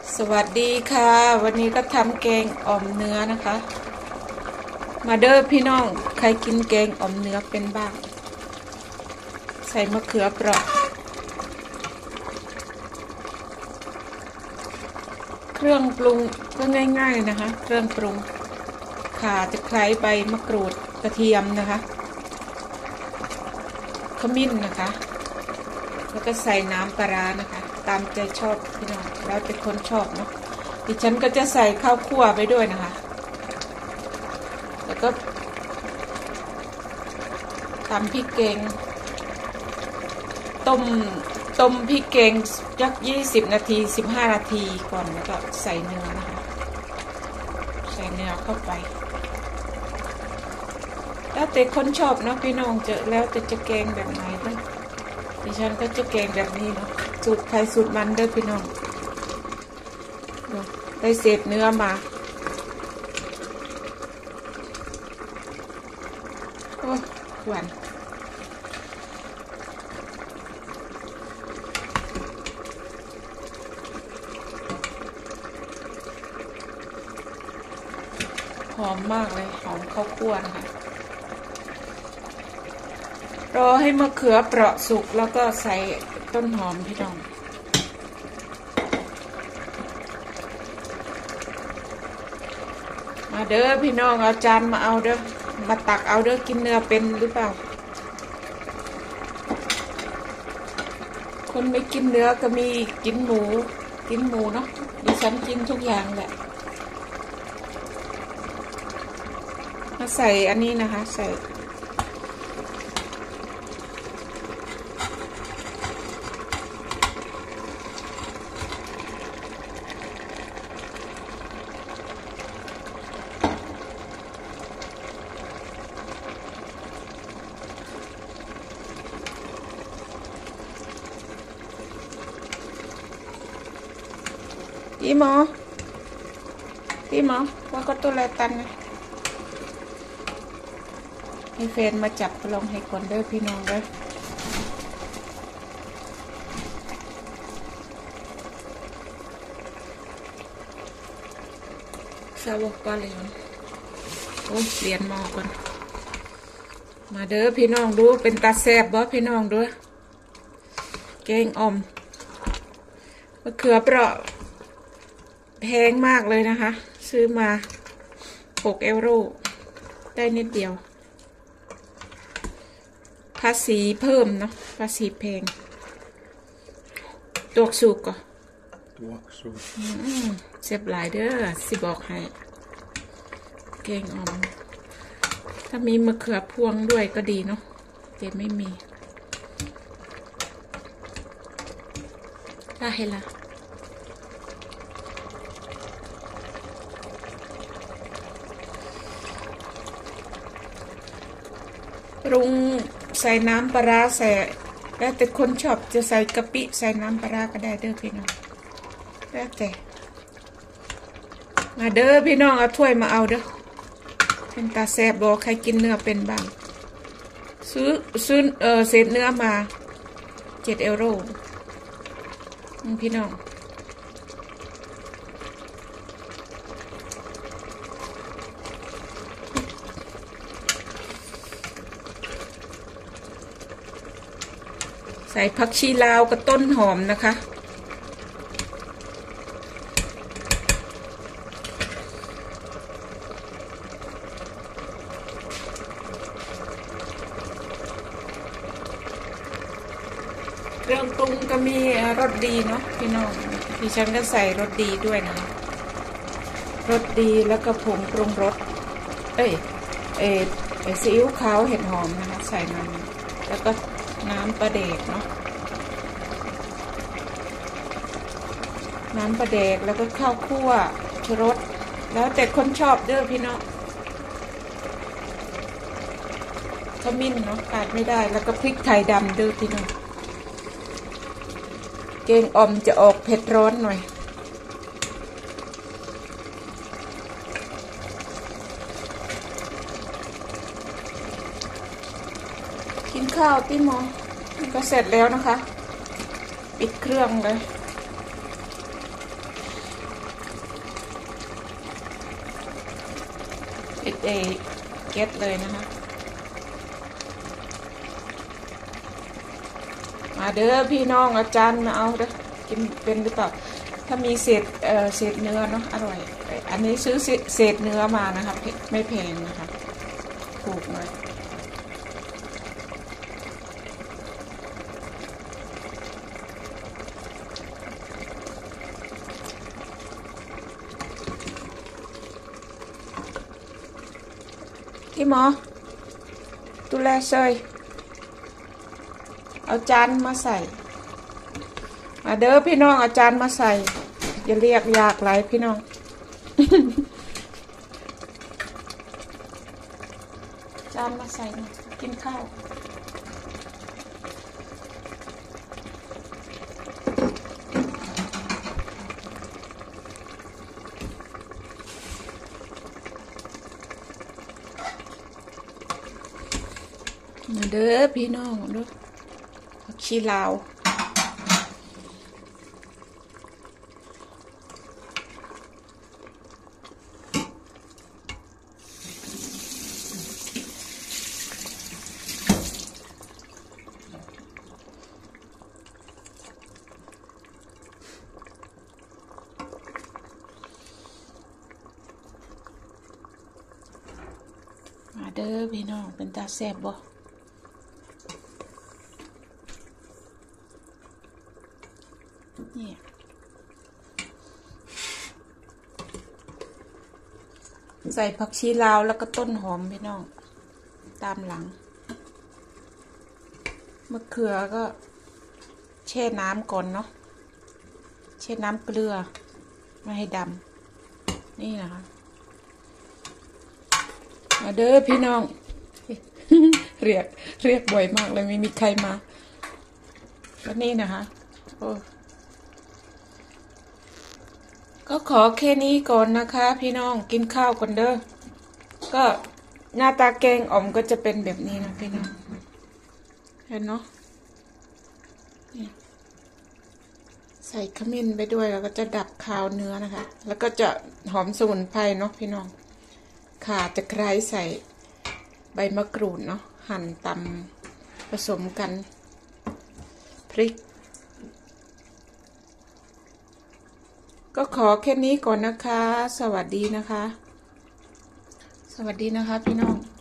สวัสดีค่ะวันนี้ก็ทำแกงอ่อมเนื้อนะคะมาเด้อพี่น้องใครกินแกงอ่อมเนื้อเป็นบ้างใส่มะเขือเปราะเครื่องปรุงก็ง่ายๆนะคะเครื่องปรุงข่าตะไคร้ใบมะกรูดกระเทียมนะคะขมิ้นนะคะแล้วก็ใส่น้ำปลาร้านะคะตามใจชอบพี่น้องแล้วแต่คนชอบเนาะดิฉันก็จะใส่ข้าวคั่วไปด้วยนะคะแล้วก็ตำพริกแกงต้มพริกแกงยัก20 นาที15 นาทีก่อนแล้วก็ใส่เนื้อนะคะใส่เนื้อเข้าไปแล้วแต่คนชอบเนาะพี่น้องแล้วแต่จะแกงแบบไหนเนาะดิฉันก็จะแกงแบบนี้เนาะสูตรใครสูตรมันเด้อพี่น้องได้เศษเนื้อมาโอ้หวานหอมมากเลยหอมข้าวคั่วนะคะรอให้มะเขือเปราะสุกแล้วก็ใส่ต้นหอมพี่น้องมาเด้อพี่น้องเอาจานมาเอาเด้อมาตักเอาเด้อกินเนื้อเป็นหรือเปล่าคนไม่กินเนื้อก็มีกินหมูเนาะดิฉันกินทุกอย่างแหละมาใส่อันนี้นะคะใส่Imoว่าก็ตัวแลตันนะให้แฟนมาจับลองให้ก่อนเด้อพี่น้องเด้อสาวกก็เลยโอ้เปลี่ยนหม้อก่อนมาเด้อพี่น้องดูเป็นตาแซ่บบ่พี่น้องดูแกงอ่อมมะเขือเปราะแพงมากเลยนะคะซื้อมา€6ได้นิดเดียวภาษีเพิ่มเนาะภาษีแพงตัวสุกก็เสียบหลายเด้อสิบอกให้แกงอ่อมถ้ามีมะเขือพวงด้วยก็ดีเนาะแต่ไม่มีได้ละปรุงใส่น้ำปลาใส่แล้วแต่คนชอบจะใส่กะปิใส่น้ำปลาก็ได้เด้อพี่น้องแล้วแต่มาเด้อพี่น้องเอาถ้วยมาเอาเด้อเป็นตาแซ่บบอกใครกินเนื้อเป็นบ้างซื้อเศษเนื้อมา€7พี่น้องใส่ผักชีลาวกับต้นหอมนะคะเครื่องปรุงก็มีรสดีเนาะพี่น้องดิฉันก็ใส่รสดีด้วยนะรสดีแล้วก็ผงปรุงรสซีอิ๊วขาวเห็ดหอมนะคะใส่มันแล้วก็น้ำปลาแดกเนาะน้ำปลาแดกแล้วก็ข้าวคั่วชูรสแล้วแต่คนชอบเด้อพี่น้องขมิ้นเนาะขาดไม่ได้แล้วก็พริกไทยดำเด้อพี่น้องแกงอ่อมจะออกเผ็ดร้อนหน่อยกินข้าวติมอก็เสร็จแล้วนะคะปิดเครื่องเลยปิดเก็ตเลยนะคะมาเด้อพี่น้องอาจารย์มาเอาเด้อกินเป็นหรือเปล่าถ้ามีเศษเนื้อเนาะอร่อยอันนี้ซื้อเศษเนื้อมานะคะไม่แพงนะคะถูกหน่อยที่หมอดูแลเซยเอาจานมาใส่มาเด้อพี่น้องเอาจานมาใส่อย่าเรียกยากไรพี่น้อง จานมาใส่กินข้าวมาเด้อพี่น้องดูชีลาวมาเด้อพี่น้องเป็นตาแซ่บบ่นี่ใส่ผักชีลาวแล้วก็ต้นหอมพี่น้องตามหลังมะเขือก็แช่น้ำก่อนเนาะแช่น้ำเกลือไม่ให้ดำนี่นะคะมาเด้อพี่น้อง เรียกบ่อยมากเลยไม่มีใครมาก็นี่นะคะโอ้ก็ขอแค่นี้ก่อนนะคะพี่น้องกินข้าวก่อนเด้อก็หน้าตาแกงอ่อมก็จะเป็นแบบนี้นะพี่น้องเห็นเนาะใส่ขมิ้นไปด้วยแล้วก็จะดับคาวเนื้อนะคะแล้วก็จะหอมสมุนไพรเนาะพี่น้องข่าตะไคร้ใส่ใบมะกรูดเนาะหั่นตำผสมกันพริกก็ขอแค่นี้ก่อนนะคะสวัสดีนะคะสวัสดีนะคะพี่น้อง